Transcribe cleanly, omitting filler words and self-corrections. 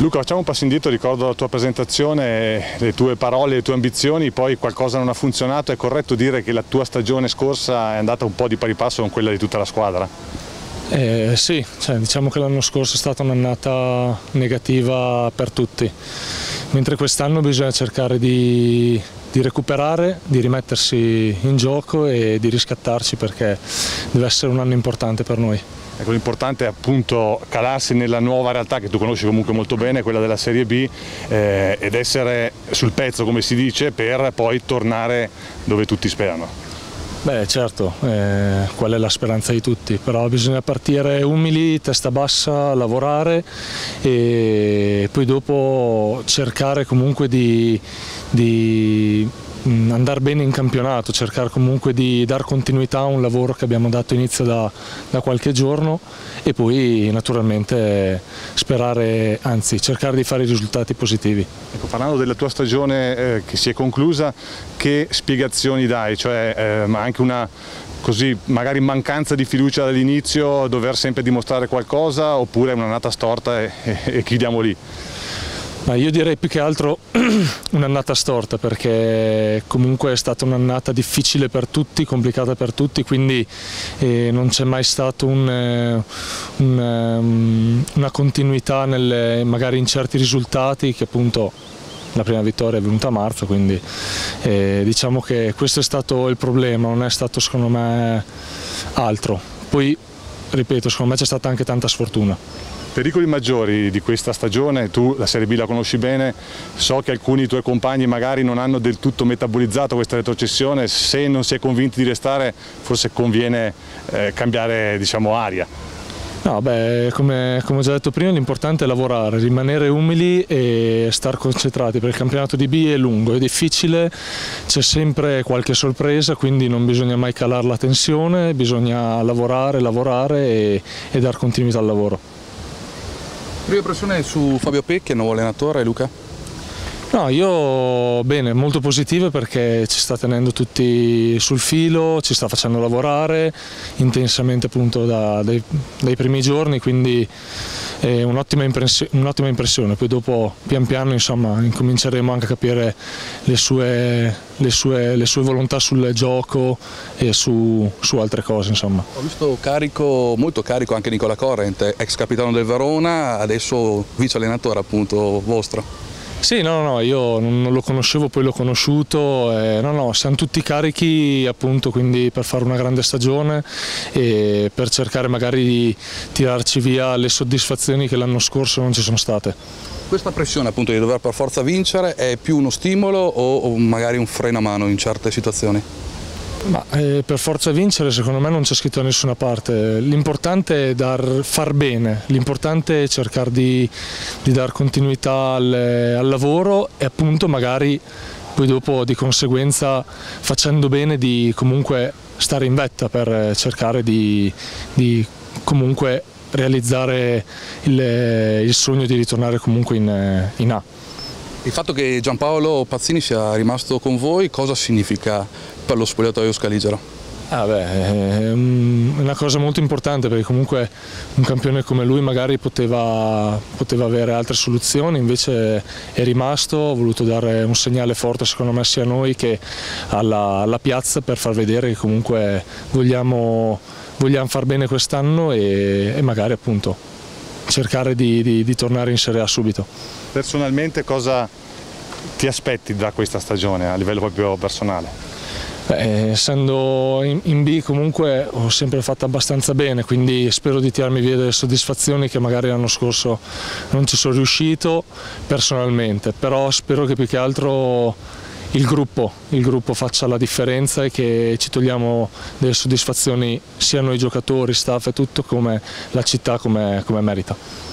Luca, facciamo un passo indietro, ricordo la tua presentazione, le tue parole, le tue ambizioni, poi qualcosa non ha funzionato. È corretto dire che la tua stagione scorsa è andata un po' di pari passo con quella di tutta la squadra? Sì, diciamo che l'anno scorso è stata un'annata negativa per tutti, mentre quest'anno bisogna cercare di recuperare, di rimettersi in gioco e di riscattarci, perché deve essere un anno importante per noi. Ecco, l'importante è appunto calarsi nella nuova realtà che tu conosci comunque molto bene, quella della Serie B, ed essere sul pezzo, come si dice, per poi tornare dove tutti sperano. Beh, certo, qual è la speranza di tutti, però bisogna partire umili, testa bassa, lavorare e poi dopo cercare comunque di andare bene in campionato, cercare comunque di dar continuità a un lavoro che abbiamo dato inizio da qualche giorno e poi naturalmente sperare, anzi cercare di fare risultati positivi. Ecco, parlando della tua stagione che si è conclusa, che spiegazioni dai? Cioè, anche una così magari mancanza di fiducia dall'inizio, dover sempre dimostrare qualcosa, oppure è un'annata storta e chiudiamo lì? Ma io direi più che altro un'annata storta, perché comunque è stata un'annata difficile per tutti, complicata per tutti, quindi non c'è mai stata una continuità magari in certi risultati, che appunto la prima vittoria è venuta a marzo, quindi diciamo che questo è stato il problema, non è stato secondo me altro. Poi ripeto, secondo me c'è stata anche tanta sfortuna. Pericoli maggiori di questa stagione, tu la Serie B la conosci bene, so che alcuni tuoi compagni magari non hanno del tutto metabolizzato questa retrocessione, se non si è convinti di restare forse conviene cambiare, diciamo, aria. No, beh, come ho già detto prima, l'importante è lavorare, rimanere umili e star concentrati, perché il campionato di B è lungo, è difficile, c'è sempre qualche sorpresa, quindi non bisogna mai calare la tensione, bisogna lavorare e dar continuità al lavoro. Prima impressione su Fabio Pecchi, il nuovo allenatore, Luca? No, io bene, molto positive, perché ci sta tenendo tutti sul filo, ci sta facendo lavorare intensamente appunto dai primi giorni, quindi è un'ottima impressione. Poi dopo pian piano insomma incominceremo anche a capire le sue volontà sul gioco e su altre cose, insomma. Ho visto molto carico anche Nicola Corrent, ex capitano del Verona, adesso vice allenatore appunto vostro. Sì, no, io non lo conoscevo, poi l'ho conosciuto, siamo tutti carichi appunto, quindi per fare una grande stagione e per cercare magari di tirarci via le soddisfazioni che l'anno scorso non ci sono state. Questa pressione appunto di dover per forza vincere è più uno stimolo o magari un freno a mano in certe situazioni? Ma, per forza vincere secondo me non c'è scritto da nessuna parte, l'importante è far bene, l'importante è cercare di dar continuità al lavoro e appunto magari poi dopo di conseguenza facendo bene di comunque stare in vetta per cercare di comunque realizzare il sogno di ritornare comunque in A. Il fatto che Giampaolo Pazzini sia rimasto con voi cosa significa per lo spogliatoio scaligero? È una cosa molto importante, perché comunque un campione come lui magari poteva avere altre soluzioni, invece è rimasto, ha voluto dare un segnale forte secondo me sia a noi che alla piazza, per far vedere che comunque vogliamo far bene quest'anno e magari appunto cercare di tornare in Serie A subito. Personalmente cosa ti aspetti da questa stagione a livello proprio personale? Essendo in B comunque ho sempre fatto abbastanza bene, quindi spero di tirarmi via delle soddisfazioni che magari l'anno scorso non ci sono riuscito personalmente, però spero che più che altro il gruppo faccia la differenza e che ci togliamo delle soddisfazioni sia noi giocatori, staff e tutto, come la città come merita.